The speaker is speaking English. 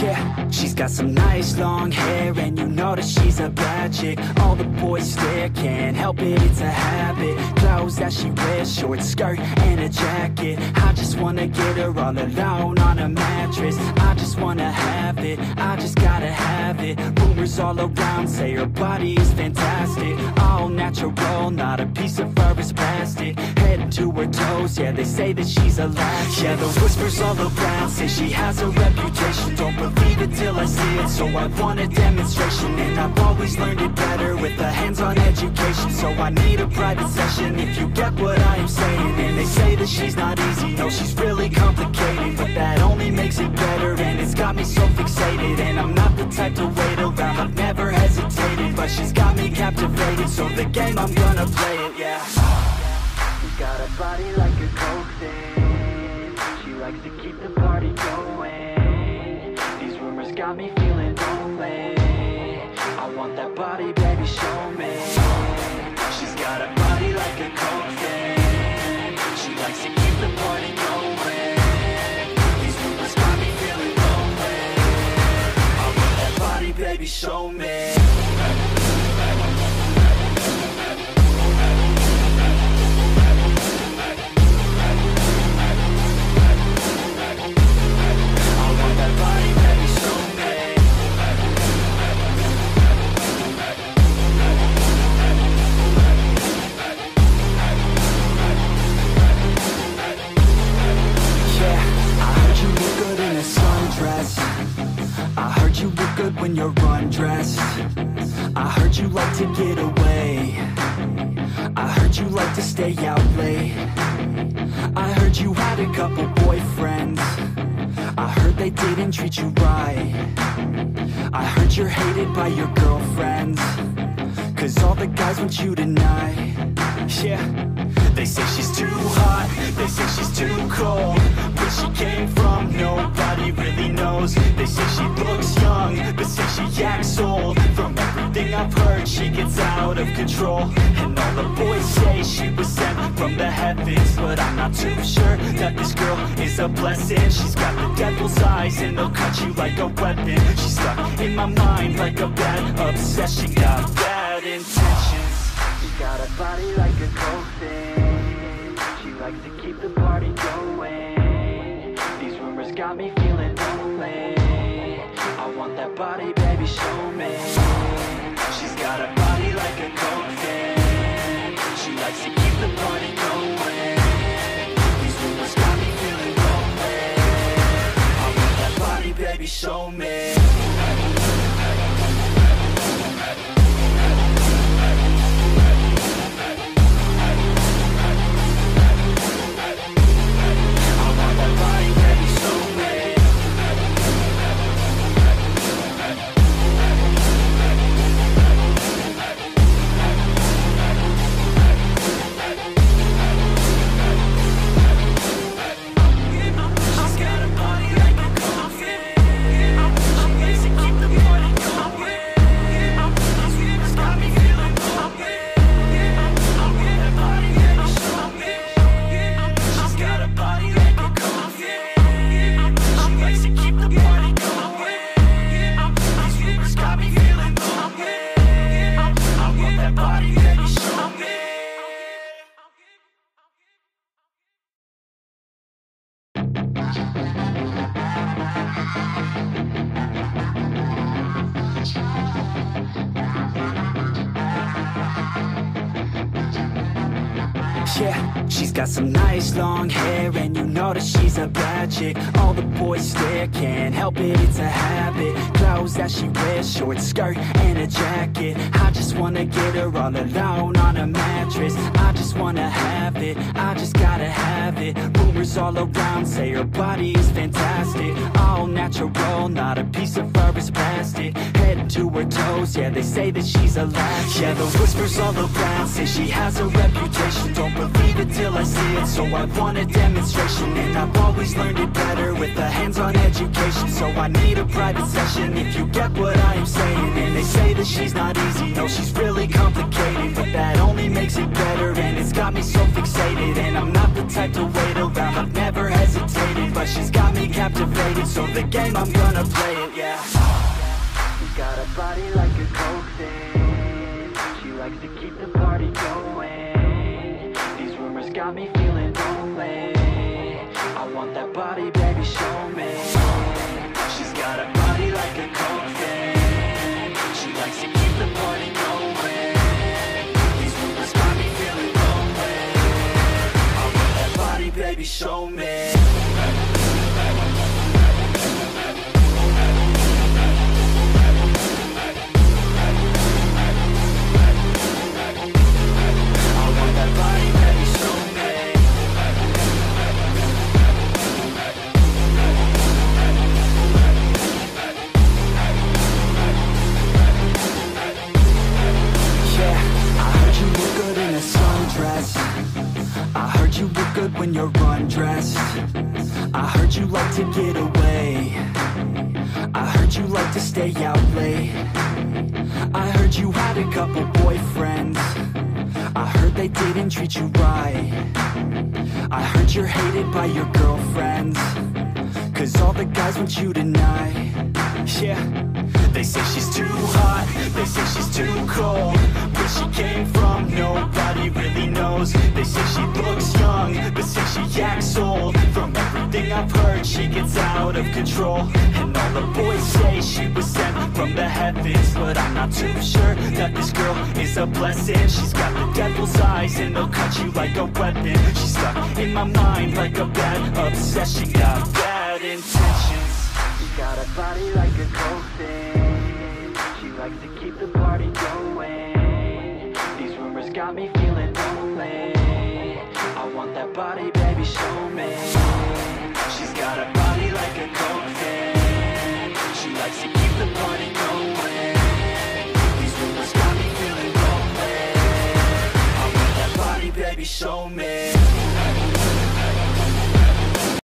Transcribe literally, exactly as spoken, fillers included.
Yeah, she's got some nice long hair, and you know that she's a bad chick. All the boys stare, can't help it, it's a habit. Clothes that she wears, short skirt and a jacket. I just wanna get her all alone on a mattress. I just wanna have it, I just gotta have it. Rumors all around say her body is fantastic. All natural, not a piece of fur is plastic. Head to her toes, yeah, they say that she's a latch. Yeah, the whispers all around say she has a reputation. Don't believe it till I see it, so I want a demonstration. And I've always learned it better with a hands-on education. So I need a private session if you get what I am saying. And they say that she's not easy, no, she's really complicated. But that only makes it better, and it's got me so fixated. And I'm not the type to wait around, I've never hesitated. But she's got me captivated, so the game, I'm gonna play it, yeah. She's got a body like a coke thing. She likes to keep the party going. These rumors got me feeling lonely. I want that body, baby, show me. She's got a body like a coke thing. She likes to keep the party going. These rumors got me feeling lonely. I want that body, baby, show me. When you're undressed, I heard you like to get away. I heard you like to stay out late. I heard you had a couple boyfriends. I heard they didn't treat you right. I heard you're hated by your girlfriends, cause all the guys want you tonight. Yeah, they say she's too hot, they say she's too cold. Where she came from, nobody really knows. They say she looks young, but say she acts old. From everything I've heard, she gets out of control. And all the boys say she was sent from the heavens, but I'm not too sure that this girl is a blessing. She's got the devil's eyes and they'll cut you like a weapon. She's stuck in my mind like a bad obsession. Got bad intentions. She's got a body like a coke thing. She likes to keep the party going. These rumors got me feeling lonely. I want that body, baby, show me. She's got a body like a coke thing. She likes to keep the party going. These rumors got me feeling lonely. I want that body, baby, show me. Yeah, she's got some nice long hair, and you know that she's a bad chick. All the boys stare, can't help it, it's a habit. Clothes that she wears, short skirt and a jacket. I just wanna get her all alone on a mattress. I just wanna have it, I just gotta have it. Rumors all around say her body is fantastic. All natural, not a piece of fur is plastic. Head to her toes, yeah, they say that she's a latch. Yeah, the whispers all around say she has a reputation. Don't believe it till I see it, so I want a demonstration. And I've always learned it better with a hands-on education. So I need a private session if you get what I am saying. And they say that she's not easy, no, she's really complicated. But that only makes it better, and it's got me so fixated. And I'm not the type to wait around, I've never hesitated. But but she's got me captivated. So the game, I'm gonna play it, yeah. She's got a body like a coke thing. She likes to keep the party going. These rumors got me feeling lonely. I want that body, baby, show me. She's got a body like a coke thing. She likes to keep the party going. These rumors got me feeling lonely. I want that body, baby, show me. When you're undressed, I heard you like to get away. I heard you like to stay out late. I heard you had a couple boyfriends. I heard they didn't treat you right. I heard you're hated by your girlfriends, cause all the guys want you tonight. Yeah, they say she's too hot, they say she's too cold. Where she came from, nobody really knows. They say she looks young, but say she acts old. From everything I've heard, she gets out of control. And all the boys say she was sent from the heavens, but I'm not too sure that this girl is a blessing. She's got the devil's eyes and they'll cut you like a weapon. She's stuck in my mind like a bad obsession. Got bad intentions. She's got a body like a coke thing. She likes to keep the party going. These rumors got me feeling lonely. I want that body, baby, show me. She's got a body like a coke thing. She likes to keep the party going. These rumors got me feeling lonely. I want that body, baby, show me.